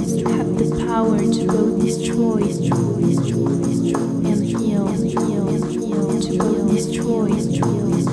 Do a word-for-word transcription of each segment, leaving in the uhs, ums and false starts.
Words have the power to both destroy and heal, to both destroy and heal.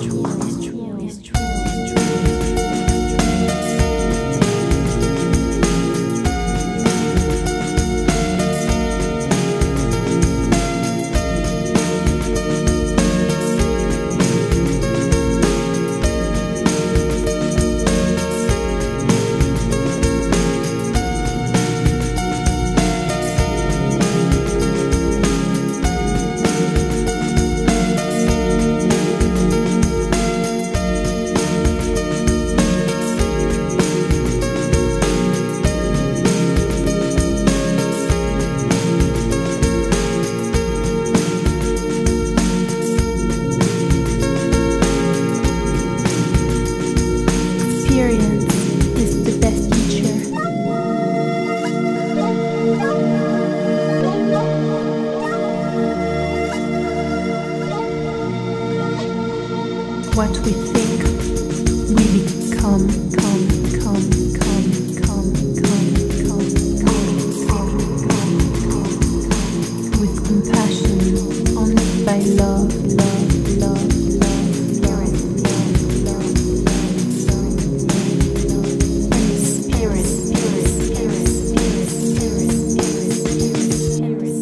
What we think, we become, come, come, come, come, come, come, come, come, come, come, with compassion, only by love, love, love, love, love, love, love, love, love, and spirit, spirit, spirit, spirit, spirit, spirit,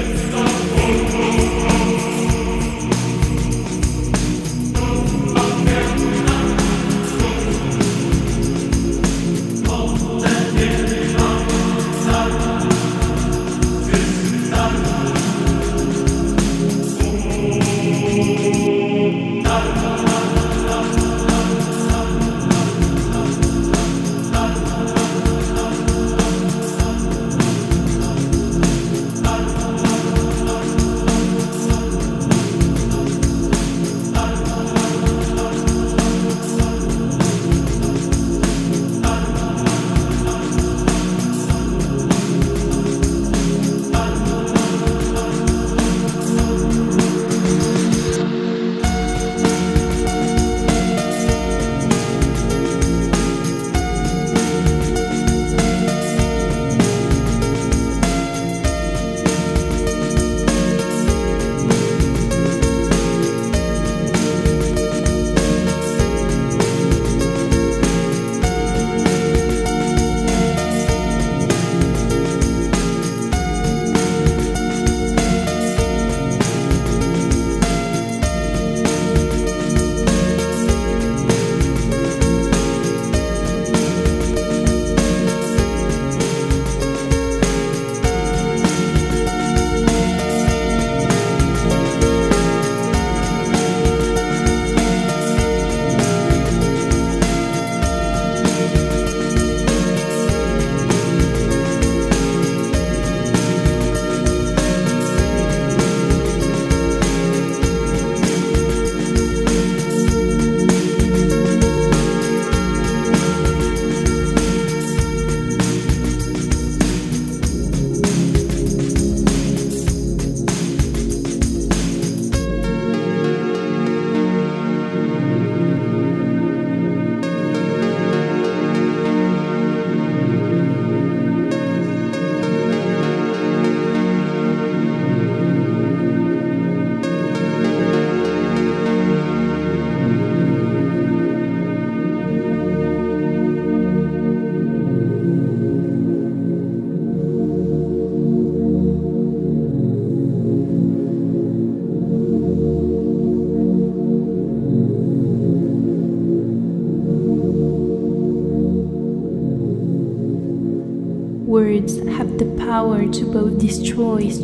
Words have the power to both destroy and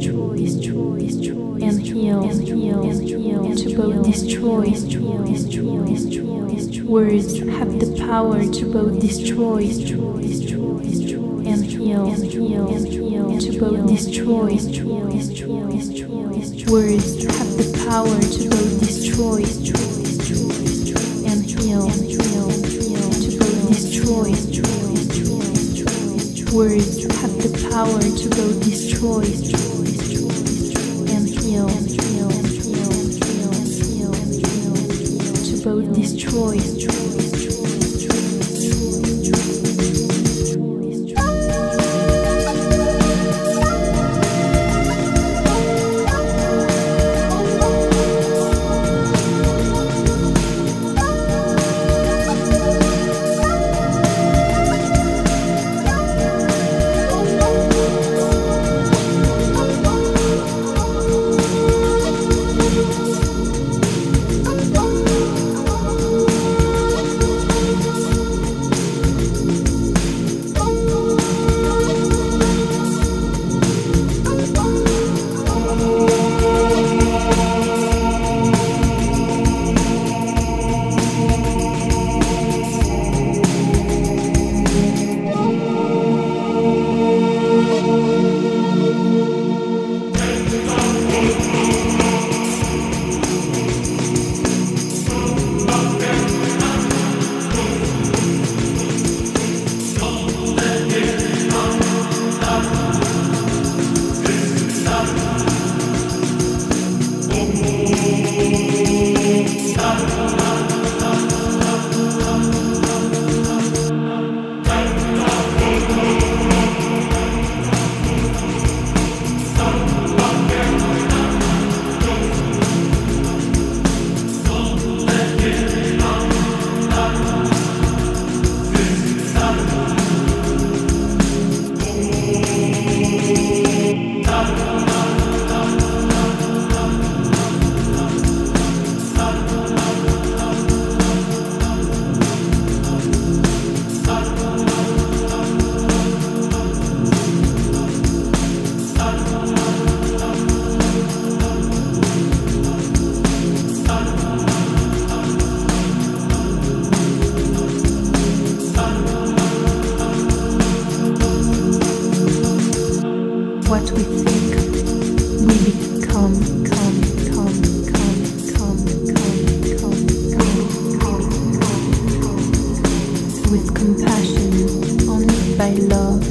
heal, to both destroy. Words have the power to both destroy and heal, to both destroy. Words have the power to both destroy and heal, to both destroy. Words have the power to both destroy and heal, to both destroy. what we think, we become, come, come, come, come, come, come, come, come, come, with compassion, only by love.